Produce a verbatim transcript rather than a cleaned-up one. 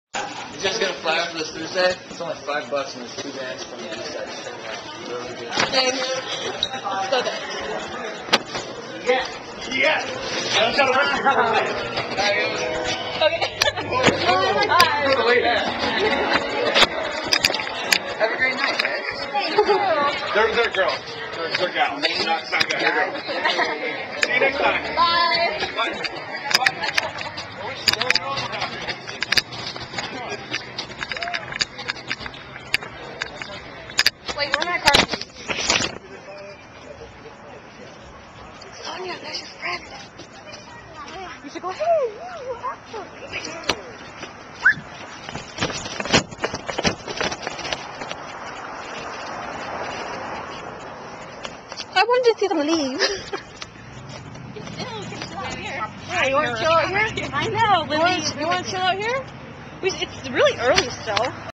You guys got a flyer for this Thursday? It's only five bucks and there's two bands from the inside. Just check it out. Really good. Thanks. So good. Yes! Yes! I'm trying to work your Okay. Have a great night, man. They're, they're girls. They're, they're gals. Not, not guys. They're girls. See you next time. Bye. Bye. Wait, where are my car keys? Sonia, that's your friend. You should go, hey, you have to. I wanted to see them leave. Yeah, you want to chill out here? I know. You want, you want to chill out here? We, it's really early still.